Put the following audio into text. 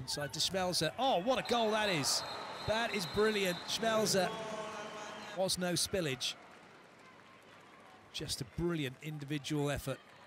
Inside to Schmelzer. Oh, what a goal that is. That is brilliant. Schmelzer was no spillage. Just a brilliant individual effort.